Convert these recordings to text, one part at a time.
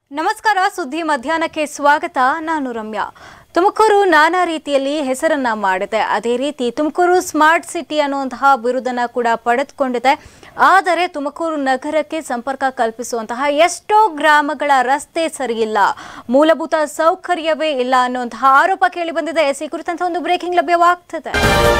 ನಮಸ್ಕಾರ ಸುದ್ದಿ ಮಧ್ಯಾಹ್ನಕ್ಕೆ ಸ್ವಾಗತ ನಾನು ರಮ್ಯಾ ತುಮಕೂರು ನಾನಾ ರೀತಿಯಲ್ಲಿ ಹೆಸರನ್ನ ಮಾಡಿದೆ ಅದೇ ರೀತಿ ತುಮಕೂರು ಸ್ಮಾರ್ಟ್ ಸಿಟಿ ಅನ್ನುವಂತಹ ಬಿರುದನ್ನ ಕೂಡ ಪಡೆದುಕೊಂಡಿದೆ ಆದರೆ ತುಮಕೂರು ನಗರಕ್ಕೆ ಸಂಪರ್ಕ ಕಲ್ಪಿಸುವಂತಹ ಎಷ್ಟೋ ಗ್ರಾಮಗಳ ರಸ್ತೆ ಸರಿಯಿಲ್ಲ ಮೂಲಭೂತ ಸೌಕರ್ಯವೇ ಇಲ್ಲ ಅನ್ನುವಂತಹ ಆರೋಪ ಕೇಳಿ ಬಂದಿದೆ ಈ ಕುರಿತಂತೆ ಒಂದು ಬ್ರೇಕಿಂಗ್ ಲಭ್ಯವಾಗ್ತಿದೆ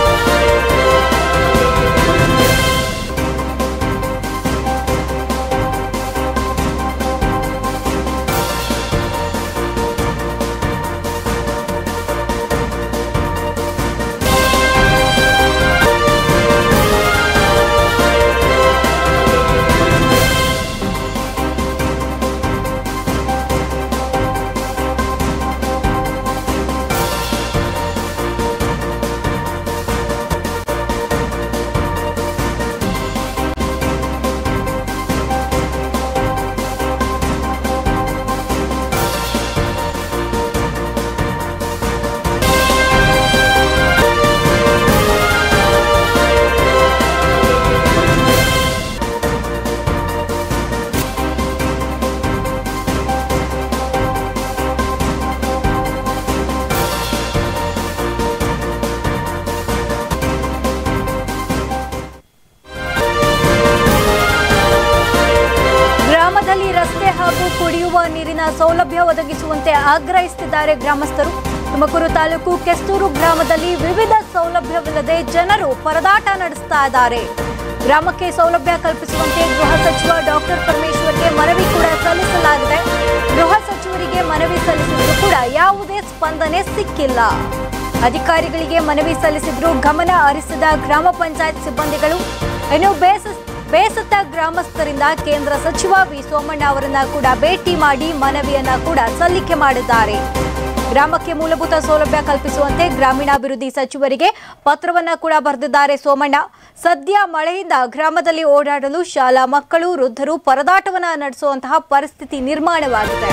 ರಸ್ತೆ ಹಾಗೂ ಕುಡಿಯುವ ನೀರಿನ ಸೌಲಭ್ಯ ಒದಗಿಸುವಂತೆ ಆಗ್ರಹಿಸುತ್ತಿದ್ದಾರೆ ಗ್ರಾಮಸ್ಥರು ತುಮಕೂರು ತಾಲೂಕು ಕೆಸ್ತೂರು ಗ್ರಾಮದಲ್ಲಿ ವಿವಿಧ ಸೌಲಭ್ಯವಿಲ್ಲದೆ ಜನರು ಪರದಾಟ ನಡೆಸ್ತಾ ಇದ್ದಾರೆ ಗ್ರಾಮಕ್ಕೆ ಸೌಲಭ್ಯ ಕಲ್ಪಿಸುವಂತೆ ಗೃಹ ಸಚಿವ ಡಾಕ್ಟರ್ ಪರಮೇಶ್ವರ್ಗೆ ಮನವಿ ಕೂಡ ಸಲ್ಲಿಸಲಾಗಿದೆ ಗೃಹ ಸಚಿವರಿಗೆ ಮನವಿ ಸಲ್ಲಿಸಿದ್ರು ಕೂಡ ಯಾವುದೇ ಸ್ಪಂದನೆ ಸಿಕ್ಕಿಲ್ಲ ಅಧಿಕಾರಿಗಳಿಗೆ ಮನವಿ ಸಲ್ಲಿಸಿದ್ರು ಗಮನ ಹರಿಸಿದ ಗ್ರಾಮ ಪಂಚಾಯತ್ ಸಿಬ್ಬಂದಿಗಳು ಇನ್ನು ಬೇಸತ್ತ ಗ್ರಾಮಸ್ಥರಿಂದ ಕೇಂದ್ರ ಸಚಿವ ವಿ ಸೋಮಣ್ಣ ಅವರನ್ನ ಕೂಡ ಭೇಟಿ ಮಾಡಿ ಮನವಿಯನ್ನ ಕೂಡ ಸಲ್ಲಿಕೆ ಮಾಡಿದ್ದಾರೆ ಗ್ರಾಮಕ್ಕೆ ಮೂಲಭೂತ ಸೌಲಭ್ಯ ಕಲ್ಪಿಸುವಂತೆ ಗ್ರಾಮೀಣಾಭಿವೃದ್ಧಿ ಸಚಿವರಿಗೆ ಪತ್ರವನ್ನ ಕೂಡ ಬರೆದಿದ್ದಾರೆ ಸೋಮಣ್ಣ ಸದ್ಯ ಮಳೆಯಿಂದ ಗ್ರಾಮದಲ್ಲಿ ಓಡಾಡಲು ಶಾಲಾ ಮಕ್ಕಳು ವೃದ್ಧರು ಪರದಾಟವನ್ನ ನಡೆಸುವಂತಹ ಪರಿಸ್ಥಿತಿ ನಿರ್ಮಾಣವಾಗಿದೆ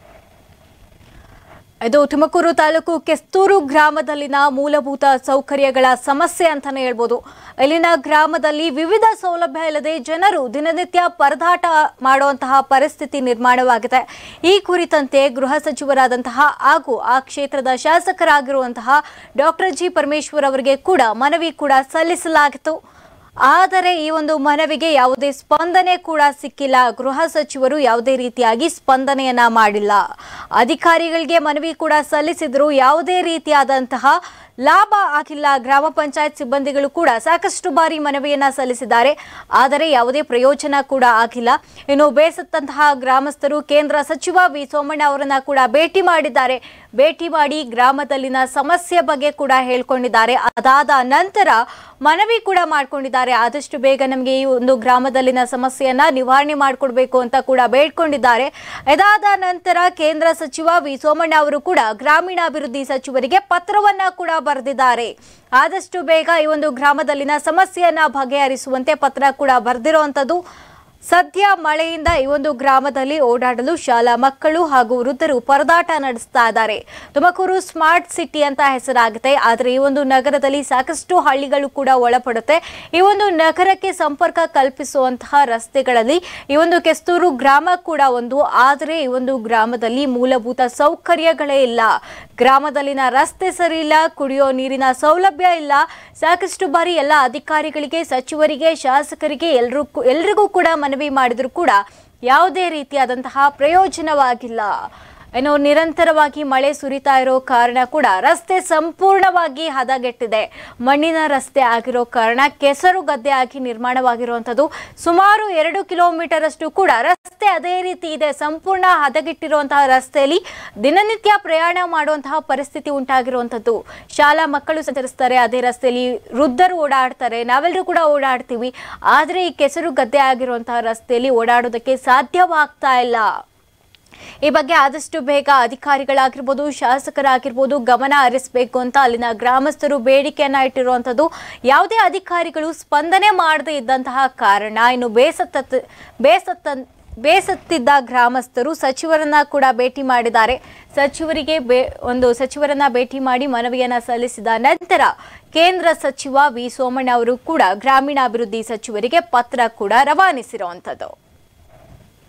ಇದು ತುಮಕೂರು ತಾಲೂಕು ಕೆಸ್ತೂರು ಗ್ರಾಮದಲ್ಲಿನ ಮೂಲಭೂತ ಸೌಕರ್ಯಗಳ ಸಮಸ್ಯೆ ಅಂತಾನೆ ಹೇಳ್ಬೋದು ಇಲ್ಲಿನ ಗ್ರಾಮದಲ್ಲಿ ವಿವಿಧ ಸೌಲಭ್ಯ ಇಲ್ಲದೆ ಜನರು ದಿನನಿತ್ಯ ಪರದಾಟ ಮಾಡುವಂತಹ ಪರಿಸ್ಥಿತಿ ನಿರ್ಮಾಣವಾಗಿದೆ ಈ ಕುರಿತಂತೆ ಗೃಹ ಸಚಿವರಾದಂತಹ ಹಾಗೂ ಆ ಕ್ಷೇತ್ರದ ಶಾಸಕರಾಗಿರುವಂತಹ ಡಾಕ್ಟರ್ ಜಿ ಪರಮೇಶ್ವರ್ ಅವರಿಗೆ ಕೂಡ ಮನವಿ ಕೂಡ ಸಲ್ಲಿಸಲಾಗಿತ್ತು ಆದರೆ ಈ ಒಂದು ಮನವಿಗೆ ಯಾವುದೇ ಸ್ಪಂದನೆ ಕೂಡ ಸಿಕ್ಕಿಲ್ಲ ಗೃಹ ಸಚಿವರು ಯಾವುದೇ ರೀತಿಯಾಗಿ ಸ್ಪಂದನೆಯನ್ನ ಮಾಡಿಲ್ಲ ಅಧಿಕಾರಿಗಳಿಗೆ ಮನವಿ ಕೂಡ ಸಲ್ಲಿಸಿದ್ರು ಯಾವುದೇ ರೀತಿಯಾದಂತಹ ಲಾಭ ಆಗಿಲ್ಲ ಗ್ರಾಮ ಪಂಚಾಯತ್ ಸಿಬ್ಬಂದಿಗಳು ಕೂಡ ಸಾಕಷ್ಟು ಬಾರಿ ಮನವಿಯನ್ನ ಸಲ್ಲಿಸಿದ್ದಾರೆ ಆದರೆ ಯಾವುದೇ ಪ್ರಯೋಜನ ಕೂಡ ಆಗಿಲ್ಲ ಇನ್ನು ಬೇಸತ್ತಂತಹ ಗ್ರಾಮಸ್ಥರು ಕೇಂದ್ರ ಸಚಿವ ವಿ ಸೋಮಣ್ಣ ಅವರನ್ನ ಕೂಡ ಭೇಟಿ ಮಾಡಿದ್ದಾರೆ ಭೇಟಿ ಮಾಡಿ ಗ್ರಾಮದಲ್ಲಿನ ಸಮಸ್ಯೆ ಬಗ್ಗೆ ಕೂಡ ಹೇಳ್ಕೊಂಡಿದ್ದಾರೆ ಅದಾದ ನಂತರ ಮನವಿ ಕೂಡ ಮಾಡ್ಕೊಂಡಿದ್ದಾರೆ ಆದಷ್ಟು ಬೇಗ ನಮಗೆ ಈ ಒಂದು ಗ್ರಾಮದಲ್ಲಿನ ಸಮಸ್ಯೆಯನ್ನ ನಿವಾರಣೆ ಮಾಡಿಕೊಡ್ಬೇಕು ಅಂತ ಕೂಡ ಬೇಡ್ಕೊಂಡಿದ್ದಾರೆ ಇದಾದ ನಂತರ ಕೇಂದ್ರ ಸಚಿವ ವಿ ಸೋಮಣ್ಣ ಅವರು ಕೂಡ ಗ್ರಾಮೀಣಾಭಿವೃದ್ಧಿ ಸಚಿವರಿಗೆ ಪತ್ರವನ್ನ ಕೂಡ ಬರೆದಿದ್ದಾರೆ ಆದಷ್ಟು ಬೇಗ ಈ ಒಂದು ಗ್ರಾಮದಲ್ಲಿನ ಸಮಸ್ಯೆಯನ್ನ ಬಗೆಹರಿಸುವಂತೆ ಪತ್ರ ಕೂಡ ಬರೆದಿರುವಂತದ್ದು ಸದ್ಯ ಮಳೆಯಿಂದ ಈ ಒಂದು ಗ್ರಾಮದಲ್ಲಿ ಓಡಾಡಲು ಶಾಲಾ ಮಕ್ಕಳು ಹಾಗೂ ವೃದ್ಧರು ಪರದಾಟ ನಡೆಸ್ತಾ ಇದ್ದಾರೆ ತುಮಕೂರು ಸ್ಮಾರ್ಟ್ ಸಿಟಿ ಅಂತ ಹೆಸರಾಗುತ್ತೆ ಆದರೆ ಈ ಒಂದು ನಗರದಲ್ಲಿ ಸಾಕಷ್ಟು ಹಳ್ಳಿಗಳು ಕೂಡ ಒಳಪಡುತ್ತೆ ಈ ಒಂದು ನಗರಕ್ಕೆ ಸಂಪರ್ಕ ಕಲ್ಪಿಸುವಂತಹ ರಸ್ತೆಗಳಲ್ಲಿ ಈ ಒಂದು ಕೆಸ್ತೂರು ಗ್ರಾಮ ಕೂಡ ಒಂದು ಆದರೆ ಈ ಒಂದು ಗ್ರಾಮದಲ್ಲಿ ಮೂಲಭೂತ ಸೌಕರ್ಯಗಳೇ ಇಲ್ಲ ಗ್ರಾಮದಲ್ಲಿನ ರಸ್ತೆ ಸರಿ ಇಲ್ಲ ಕುಡಿಯೋ ನೀರಿನ ಸೌಲಭ್ಯ ಇಲ್ಲ ಸಾಕಷ್ಟು ಬಾರಿ ಎಲ್ಲ ಅಧಿಕಾರಿಗಳಿಗೆ ಸಚಿವರಿಗೆ ಶಾಸಕರಿಗೆ ಎಲ್ರಿಗೂ ಕೂಡ ಮನವಿ ಮಾಡಿದ್ರು ಕೂಡ ಯಾವುದೇ ರೀತಿಯಾದಂತಹ ಪ್ರಯೋಜನವಾಗಿಲ್ಲ ಇನ್ನು ನಿರಂತರವಾಗಿ ಮಳೆ ಸುರಿತಾ ಇರೋ ಕಾರಣ ಕೂಡ ರಸ್ತೆ ಸಂಪೂರ್ಣವಾಗಿ ಹದಗೆಟ್ಟಿದೆ ಮಣ್ಣಿನ ರಸ್ತೆ ಆಗಿರೋ ಕಾರಣ ಕೆಸರು ಗದ್ದೆ ಆಗಿ ನಿರ್ಮಾಣವಾಗಿರುವಂತದ್ದು ಸುಮಾರು 2 ಕಿಲೋಮೀಟರ್ ಅಷ್ಟು ಕೂಡ ರಸ್ತೆ ಅದೇ ರೀತಿ ಇದೆ ಸಂಪೂರ್ಣ ಹದಗೆಟ್ಟಿರುವಂತಹ ರಸ್ತೆಯಲ್ಲಿ ದಿನನಿತ್ಯ ಪ್ರಯಾಣ ಮಾಡುವಂತಹ ಪರಿಸ್ಥಿತಿ ಉಂಟಾಗಿರುವಂತದ್ದು ಶಾಲಾ ಮಕ್ಕಳು ಸಂಚರಿಸ್ತಾರೆ ಅದೇ ರಸ್ತೆಯಲ್ಲಿ ವೃದ್ಧರು ಓಡಾಡ್ತಾರೆ ನಾವೆಲ್ಲರೂ ಕೂಡ ಓಡಾಡ್ತೀವಿ ಆದ್ರೆ ಈ ಕೆಸರು ಗದ್ದೆ ಆಗಿರುವಂತಹ ರಸ್ತೆಯಲ್ಲಿ ಓಡಾಡೋದಕ್ಕೆ ಸಾಧ್ಯವಾಗ್ತಾ ಇಲ್ಲ ಈ ಬಗ್ಗೆ ಆದಷ್ಟು ಬೇಗ ಅಧಿಕಾರಿಗಳಾಗಿರಬಹುದು ಶಾಸಕರಾಗಿರಬಹುದು ಗಮನ ಹರಿಸಬೇಕು ಅಂತ ಅಲ್ಲಿನ ಗ್ರಾಮಸ್ಥರು ಬೇಡಿಕೆಯನ್ನ ಇಟ್ಟಿರುವಂತದ್ದು ಯಾವುದೇ ಅಧಿಕಾರಿಗಳು ಸ್ಪಂದನೆ ಮಾಡದೇ ಇದ್ದಂತಹ ಕಾರಣ ಇನ್ನು ಬೇಸತ್ತಿದ್ದ ಗ್ರಾಮಸ್ಥರು ಸಚಿವರನ್ನ ಕೂಡ ಭೇಟಿ ಮಾಡಿದ್ದಾರೆ ಸಚಿವರನ್ನ ಭೇಟಿ ಮಾಡಿ ಮನವಿಯನ್ನ ಸಲ್ಲಿಸಿದ ನಂತರ ಕೇಂದ್ರ ಸಚಿವ ವಿ ಸೋಮಣ್ಣ ಅವರು ಕೂಡ ಗ್ರಾಮೀಣಾಭಿವೃದ್ಧಿ ಸಚಿವರಿಗೆ ಪತ್ರ ಕೂಡ ರವಾನಿಸಿರುವಂತದ್ದು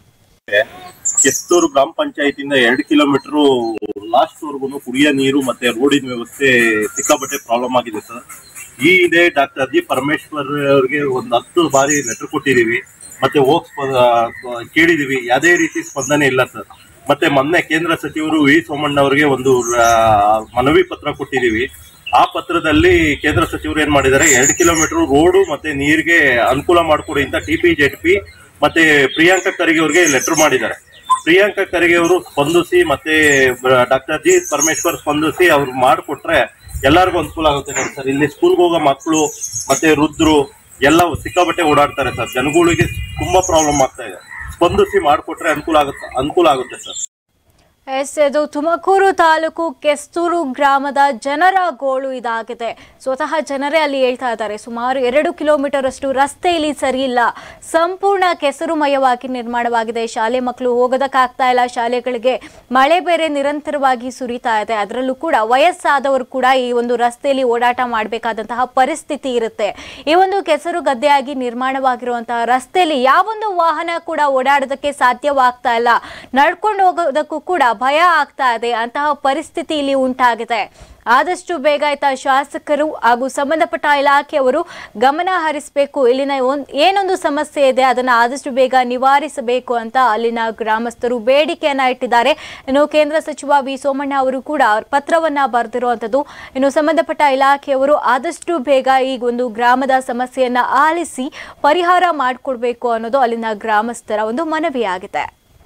ಕೆಸ್ತೂರು ಗ್ರಾಮ ಪಂಚಾಯತಿಯಿಂದ 2 ಕಿಲೋಮೀಟರ್ ಲಾಸ್ಟ್ ವರ್ಗು ಕುಡಿಯೋ ನೀರು ಮತ್ತೆ ರೋಡಿನ ವ್ಯವಸ್ಥೆ ಸಿಕ್ಕಾಪಟ್ಟೆ ಪ್ರಾಬ್ಲಮ್ ಆಗಿದೆ ಸರ್. ಇದೇ ಡಾಕ್ಟರ್ ಜಿ ಪರಮೇಶ್ವರ್ ಅವ್ರಿಗೆ ಒಂದು 10 ಬಾರಿ ಲೆಟರ್ ಕೊಟ್ಟಿದೀವಿ, ಮತ್ತೆ ಕೇಳಿದೀವಿ, ಯಾವುದೇ ರೀತಿ ಸ್ಪಂದನೆ ಇಲ್ಲ ಸರ್. ಮತ್ತೆ ಮೊನ್ನೆ ಕೇಂದ್ರ ಸಚಿವರು ವಿ ಸೋಮಣ್ಣ ಅವರಿಗೆ ಒಂದು ಮನವಿ ಪತ್ರ ಕೊಟ್ಟಿದೀವಿ. ಆ ಪತ್ರದಲ್ಲಿ ಕೇಂದ್ರ ಸಚಿವರು ಏನ್ ಮಾಡಿದ್ದಾರೆ, 2 ಕಿಲೋಮೀಟರ್ ರೋಡು ಮತ್ತೆ ನೀರಿಗೆ ಅನುಕೂಲ ಮಾಡಿಕೊಡಿ ಅಂತ TP-JTP ಮತ್ತೆ ಪ್ರಿಯಾಂಕಾ ಖರ್ಗೆ ಅವ್ರಿಗೆ ಲೆಟರ್ ಮಾಡಿದ್ದಾರೆ. ಪ್ರಿಯಾಂಕಾ ಖರ್ಗೆ ಅವರು ಸ್ಪಂದಿಸಿ ಮತ್ತೆ ಡಾಕ್ಟರ್ ಜಿ ಪರಮೇಶ್ವರ್ ಸ್ಪಂದಿಸಿ ಅವ್ರು ಮಾಡಿಕೊಟ್ರೆ ಎಲ್ಲರಿಗೂ ಅನುಕೂಲ ಆಗುತ್ತೆ ಸರ್. ಇಲ್ಲಿ ಸ್ಕೂಲ್ಗೆ ಹೋಗೋ ಮಕ್ಕಳು ಮತ್ತೆ ವೃದ್ಧರು ಎಲ್ಲ ಸಿಕ್ಕಾಬಟ್ಟೆ ಓಡಾಡ್ತಾರೆ ಸರ್. ಜನಗಳಿಗೆ ತುಂಬಾ ಪ್ರಾಬ್ಲಮ್ ಆಗ್ತಾ ಇದೆ. ಸ್ಪಂದಿಸಿ ಮಾಡಿಕೊಟ್ರೆ ಅನುಕೂಲ ಆಗುತ್ತೆ ಸರ್. ಇದು ತುಮಕೂರು ತಾಲೂಕು ಕೆಸ್ತೂರು ಗ್ರಾಮದ ಜನರ ಗೋಳು ಇದಾಗಿದೆ. ಸ್ವತಃ ಜನರೇ ಅಲ್ಲಿ ಹೇಳ್ತಾ ಇದ್ದಾರೆ, ಸುಮಾರು 2 ಕಿಲೋಮೀಟರ್ ಅಷ್ಟು ರಸ್ತೆ ಇಲ್ಲಿ ಸರಿ ಇಲ್ಲ, ಸಂಪೂರ್ಣ ಕೆಸರುಮಯವಾಗಿ ನಿರ್ಮಾಣವಾಗಿದೆ, ಶಾಲೆ ಮಕ್ಕಳು ಹೋಗೋದಕ್ಕಾಗ್ತಾ ಇಲ್ಲ, ಶಾಲೆಗಳಿಗೆ ಮಳೆ ಬೇರೆ ನಿರಂತರವಾಗಿ ಸುರಿತಾ ಇದೆ, ಅದರಲ್ಲೂ ಕೂಡ ವಯಸ್ಸಾದವರು ಕೂಡ ಈ ಒಂದು ರಸ್ತೆಯಲ್ಲಿ ಓಡಾಟ ಮಾಡಬೇಕಾದಂತಹ ಪರಿಸ್ಥಿತಿ ಇರುತ್ತೆ. ಈ ಒಂದು ಕೆಸರು ಗದ್ದೆಯಾಗಿ ನಿರ್ಮಾಣವಾಗಿರುವಂತಹ ರಸ್ತೆಯಲ್ಲಿ ಯಾವೊಂದು ವಾಹನ ಕೂಡ ಓಡಾಡೋದಕ್ಕೆ ಸಾಧ್ಯವಾಗ್ತಾ ಇಲ್ಲ, ನಡ್ಕೊಂಡು ಹೋಗೋದಕ್ಕೂ ಕೂಡ ಭಯ ಆಗ್ತಾ ಇದೆ. ಅಂತಹ ಪರಿಸ್ಥಿತಿ ಇಲ್ಲಿ ಉಂಟಾಗಿದೆ. ಆದಷ್ಟು ಬೇಗ ಶಾಸಕರು ಹಾಗೂ ಸಂಬಂಧಪಟ್ಟ ಇಲಾಖೆಯವರು ಗಮನ ಹರಿಸಬೇಕು. ಇಲ್ಲಿನ ಏನೊಂದು ಸಮಸ್ಯೆ ಇದೆ ಅದನ್ನ ಆದಷ್ಟು ಬೇಗ ನಿವಾರಿಸಬೇಕು ಅಂತ ಅಲ್ಲಿನ ಗ್ರಾಮಸ್ಥರು ಬೇಡಿಕೆಯನ್ನ ಇಟ್ಟಿದ್ದಾರೆ. ಇನ್ನು ಕೇಂದ್ರ ಸಚಿವ ವಿ ಸೋಮಣ್ಣ ಅವರು ಕೂಡ ಪತ್ರವನ್ನ ಬರೆದಿರುವಂತದ್ದು. ಇನ್ನು ಸಂಬಂಧಪಟ್ಟ ಇಲಾಖೆಯವರು ಆದಷ್ಟು ಬೇಗ ಈ ಒಂದು ಗ್ರಾಮದ ಸಮಸ್ಯೆಯನ್ನ ಆಲಿಸಿ ಪರಿಹಾರ ಮಾಡಿಕೊಡ್ಬೇಕು ಅನ್ನೋದು ಅಲ್ಲಿನ ಗ್ರಾಮಸ್ಥರ ಒಂದು ಮನವಿಯಾಗಿದೆ.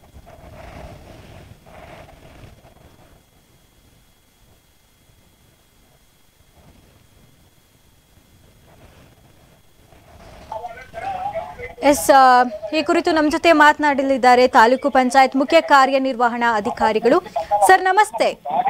ಈ ಕುರಿತು ನಮ್ಮ ಜೊತೆ ಮಾತನಾಡಲಿದ್ದಾರೆ ತಾಲೂಕು ಪಂಚಾಯತ್ ಮುಖ್ಯ ಕಾರ್ಯನಿರ್ವಹಣಾ ಅಧಿಕಾರಿಗಳು. ಸರ್ ನಮಸ್ತೆ.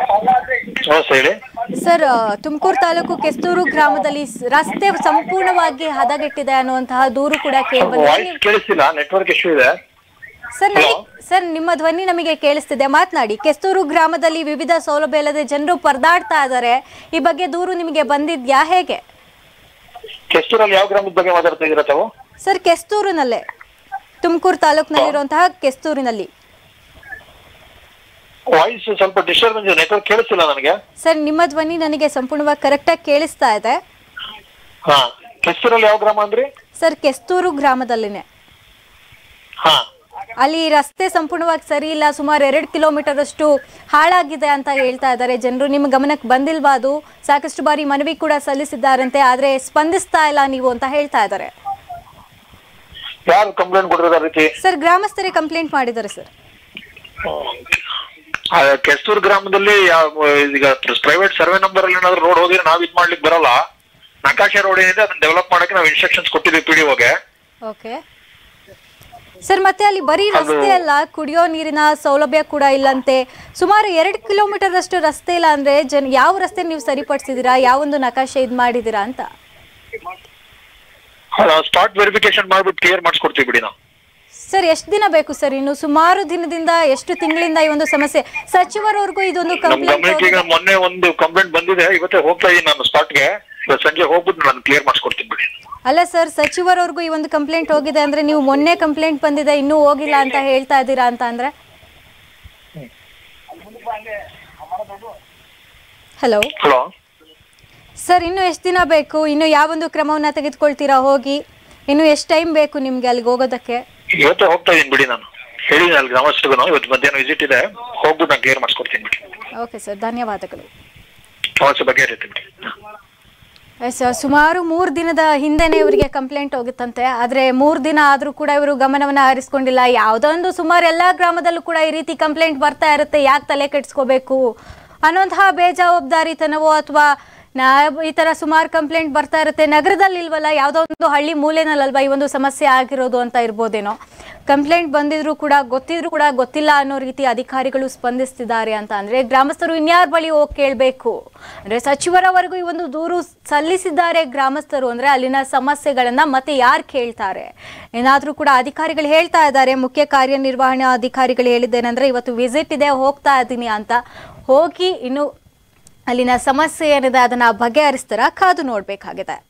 ಸರ್, ತುಮಕೂರು ತಾಲೂಕು ಕೆಸ್ತೂರು ಗ್ರಾಮದಲ್ಲಿ ರಸ್ತೆ ಸಂಪೂರ್ಣವಾಗಿ ಹದಗೆಟ್ಟಿದೆ ಅನ್ನುವಂತಹ ದೂರು ಕೂಡ ಕೇಳಿಬಂದಿದೆ. ಸರ್, ನಿಮ್ಮ ಧ್ವನಿ ನಮಗೆ ಕೇಳಿಸ್ತಿದೆ, ಮಾತನಾಡಿ. ಕೆಸ್ತೂರು ಗ್ರಾಮದಲ್ಲಿ ವಿವಿಧ ಸೌಲಭ್ಯ ಇಲ್ಲದೆ ಜನರು ಪರದಾಡ್ತಾ ಇದ್ದಾರೆ, ಈ ಬಗ್ಗೆ ದೂರು ನಿಮಗೆ ಬಂದಿದ್ಯಾ, ಹೇಗೆ? ಕೆಸ್ತೂರಲ್ಲಿ ಯಾವ ಗ್ರಾಮದ ಬಗ್ಗೆ ಮಾತಾಡ್ತಾ ಇದ್ದೀರಾ ತಾವು? ಸರ್, ಕೆಸ್ತೂರಿನಲ್ಲೇ, ತುಮಕೂರು ತಾಲೂಕಿನಲ್ಲಿರುವಂತಹ ಕೆಸ್ತೂರಿನಲ್ಲಿ. ವಾಯ್ಸ್ ಸ್ವಲ್ಪ ಡಿಸ್ಟರ್ಬೆನ್ಸ್ ಇದೆ, ನೆಟ್ವರ್ಕ್ ಕೇಳಿಸ್ತಿಲ್ಲ ನನಗೆ. ಸರ್, ನಿಮ್ಮ ಧ್ವನಿ ನನಗೆ ಸಂಪೂರ್ಣವಾಗಿ ಕರೆಕ್ಟ್ ಆಗಿ ಕೇಳಿಸ್ತಾ ಇದೆ. ಕೆಸ್ತೂರಲ್ಲಿ ಯಾವ ಗ್ರಾಮ ಅಂದ್ರಿ? ಸರ್, ಕೆಸ್ತೂರು ಗ್ರಾಮದಲ್ಲಿನೇ. ಅಲ್ಲಿ ರಸ್ತೆ ಸಂಪೂರ್ಣವಾಗಿ ಸರಿ ಇಲ್ಲ, ಸುಮಾರು 2 ಕಿಲೋಮೀಟರ್ ಅಷ್ಟು ಹಾಳಾಗಿದೆ ಅಂತ ಹೇಳ್ತಾ ಇದ್ದಾರೆ ಜನರು. ನಿಮ್ಮ ಗಮನಕ್ಕೆ ಬಂದಿಲ್ವಾ ಅದು? ಸಾಕಷ್ಟು ಬಾರಿ ಮನವಿ ಕೂಡ ಸಲ್ಲಿಸಿದ್ದಾರಂತೆ, ಆದ್ರೆ ಸ್ಪಂದಿಸ್ತಾ ಇಲ್ಲ ನೀವು ಅಂತ ಹೇಳ್ತಾ ಇದ್ದಾರೆ. ಯಾರು ಕಂಪ್ಲೇಂಟ್ ಕೊಟ್ಟಿದ್ದಾರೆ? ಸರ್, ಗ್ರಾಮಸ್ಥರೇ ಕಂಪ್ಲೇಂಟ್ ಮಾಡಿದ್ದಾರೆ ಸರ್. ಕೆಸ್ತೂರು ಗ್ರಾಮದಲ್ಲಿ ಈಗ ಪ್ರೈವೇಟ್ ಸರ್ವೆ ನಂಬರ್ ಅಲ್ಲಿ ಏನಾದ್ರು ರೋಡ್ ಹೋದ್ರೆ ನಾವ್ ಇದ್ ಮಾಡ್ಲಿಕ್ಕೆ ಬರಲ್ಲ. ನಕಾಶೆ ರೋಡ್ ಏನಿದೆ ಅದನ್ನ ಡೆವಲಪ್ ಮಾಡಕ್ಕೆ ನಾವು ಇನ್ಸ್ಟ್ರಕ್ಷನ್ಸ್ ಕೊಟ್ಟಿದ್ದೀವಿ PDOಗೆ. ಓಕೆ ಸರ್, ಮತ್ತೆ ಅಲ್ಲಿ ಬರೀ ರಸ್ತೆ ಅಲ್ಲ, ಕುಡಿಯೋ ನೀರಿನ ಸೌಲಭ್ಯ ಕೂಡ ಇಲ್ಲಂತೆ. ಸುಮಾರು 2 ಕಿಲೋಮೀಟರ್ ಅಷ್ಟು ರಸ್ತೆ ಇಲ್ಲ ಅಂದ್ರೆ ಯಾವ ರಸ್ತೆ ನೀವು ಸರಿಪಡಿಸಿದೀರಾ, ಯಾವೊಂದು ನಕಾಶೆ ಇದ್ ಮಾಡಿದೀರಾ ಅಂತ? ಸ್ಪಾಟ್ ವೆರಿಫಿಕೇಶನ್ ಮಾಡ್ಬಿಟ್ಟು ಕ್ಲಿಯರ್ ಮಾಡಿಸ್ಕೊಡ್ತೀವಿ ಬಿಡಿ ನಾವು. ಸರ್, ಎಷ್ಟು ದಿನ ಬೇಕು ಸರ್? ಇನ್ನು ಸುಮಾರು ದಿನದಿಂದ, ಎಷ್ಟು ತಿಂಗಳಿಂದ ಈ ಒಂದು ಸಮಸ್ಯೆ? ಸಚಿವರವರೆಗೂ ಇದೊಂದು ಕಂಪ್ಲೇಂಟ್, ಮೊನ್ನೆ ಒಂದು ಕಂಪ್ಲೇಂಟ್ ಬಂದಿದೆ, ಇವತ್ತೇ ಹೋಗ್ತಾ ಇದೀನಿ ನಾನು ಸ್ಪಾಟ್ಗೆ, ಸಂಜೆ ಹೋಗ್ಬಿಟ್ಟು ನಾನು ಕ್ಲಿಯರ್ ಮಾಡಿಸ್ಕೊಡ್ತೀನಿ ಬಿಡಿ. ಅಲ್ಲ ಸರ್, ಸಚಿವರವರೆಗೂ ಈ ಒಂದು ಕಂಪ್ಲೇಂಟ್ ಹೋಗಿದೆ ಅಂದ್ರೆ ನೀವು ಮೊನ್ನೆ ಕಂಪ್ಲೇಂಟ್ ಬಂದಿದೆ ಇನ್ನೂ ಹೋಗಿಲ್ಲ ಅಂತ ಹೇಳ್ತಾ ಇದ್ದೀರಾ ಅಂತ ಅಂದ್ರೆ? ಹಲೋ ಸರ್, ಇನ್ನು ಎಷ್ಟು ದಿನ ಬೇಕು? ಇನ್ನು ಯಾವೊಂದು ಕ್ರಮವನ್ನ ತೆಗೆದುಕೊಳ್ತೀರಾ ಹೋಗಿ? ಇನ್ನು ಎಷ್ಟು ಟೈಮ್ ಬೇಕು ನಿಮ್ಗೆ ಅಲ್ಲಿಗೆ ಹೋಗೋದಕ್ಕೆ? ಇವತ್ತೇ ಹೋಗ್ತಾ ಇದೀನಿ ಬಿಡಿ, ನಾನು ಹೇಳಿದ್ದೀನಿ ಅಲ್ಲಿ ಗ್ರಾಮಸ್ಥರಿಗೂ ಇವತ್ತು ಮಧ್ಯಾಹ್ನ ವಿಸಿಟ್ ಇದೆ, ಹೋಗ್ಬಿಟ್ಟು ನಾನು ಕ್ಲಿಯರ್ ಮಾಡಿಸ್ಕೊಡ್ತೀನಿ ಬಿಡಿ. ಓಕೆ ಸರ್, ಧನ್ಯವಾದಗಳು. ಸಮಸ್ಯೆ ಬಗ್ಗೆ ಇರುತ್ತೆ. ಸುಮಾರು 3 ದಿನದ ಹಿಂದೆನೆ ಇವರಿಗೆ ಕಂಪ್ಲೇಂಟ್ ಹೋಗಿತ್ತಂತೆ, ಆದ್ರೆ 3 ದಿನ ಆದ್ರೂ ಕೂಡ ಇವರು ಗಮನವನ್ನ ಹರಿಸ್ಕೊಂಡಿಲ್ಲ. ಯಾವುದೊಂದು ಸುಮಾರು ಎಲ್ಲಾ ಗ್ರಾಮದಲ್ಲೂ ಕೂಡ ಈ ರೀತಿ ಕಂಪ್ಲೇಂಟ್ ಬರ್ತಾ ಇರುತ್ತೆ, ಯಾಕೆ ತಲೆ ಕೆಡಿಸ್ಕೋಬೇಕು ಅನ್ನೋಂತಹ ಬೇಜವಾಬ್ದಾರಿತನವೋ ಅಥವಾ ಈ ತರ ಸುಮಾರು ಕಂಪ್ಲೇಂಟ್ ಬರ್ತಾ ಇರುತ್ತೆ. ನಗರದಲ್ಲಿ ಇಲ್ವಲ್ಲ, ಯಾವುದೋ ಒಂದು ಹಳ್ಳಿ ಮೂಲೆನಲ್ಲಲ್ವಾ ಈ ಒಂದು ಸಮಸ್ಯೆ ಆಗಿರೋದು ಅಂತ ಇರ್ಬೋದೇನೋ. ಕಂಪ್ಲೇಂಟ್ ಬಂದಿದ್ರು ಕೂಡ ಗೊತ್ತಿಲ್ಲ ಅನ್ನೋ ರೀತಿ ಅಧಿಕಾರಿಗಳು ಸ್ಪಂದಿಸ್ತಿದ್ದಾರೆ ಅಂತ ಅಂದ್ರೆ ಗ್ರಾಮಸ್ಥರು ಇನ್ಯಾರ ಬಳಿ ಹೋಗಿ ಕೇಳಬೇಕು? ಅಂದ್ರೆ ಸಚಿವರವರೆಗೂ ಈ ಒಂದು ದೂರು ಸಲ್ಲಿಸಿದ್ದಾರೆ ಗ್ರಾಮಸ್ಥರು ಅಂದ್ರೆ ಅಲ್ಲಿನ ಸಮಸ್ಯೆಗಳನ್ನ ಮತ್ತೆ ಯಾರು ಕೇಳ್ತಾರೆ? ಏನಾದ್ರೂ ಕೂಡ ಅಧಿಕಾರಿಗಳು ಹೇಳ್ತಾ ಇದ್ದಾರೆ, ಮುಖ್ಯ ಕಾರ್ಯನಿರ್ವಹಣಾ ಅಧಿಕಾರಿಗಳು ಹೇಳಿದ್ದೇನೆಂದ್ರೆ ಇವತ್ತು ವಿಸಿಟ್ ಇದೆ, ಹೋಗ್ತಾ ಇದ್ದೀನಿ ಅಂತ. ಹೋಗಿ ಇನ್ನು ಅಲ್ಲಿನ ಸಮಸ್ಯೆ ಏನಿದೆ ಅದನ್ನ ಬಗೆಹರಿಸ್ತಾರ, ಕಾದು ನೋಡ್ಬೇಕಾಗಿದೆ.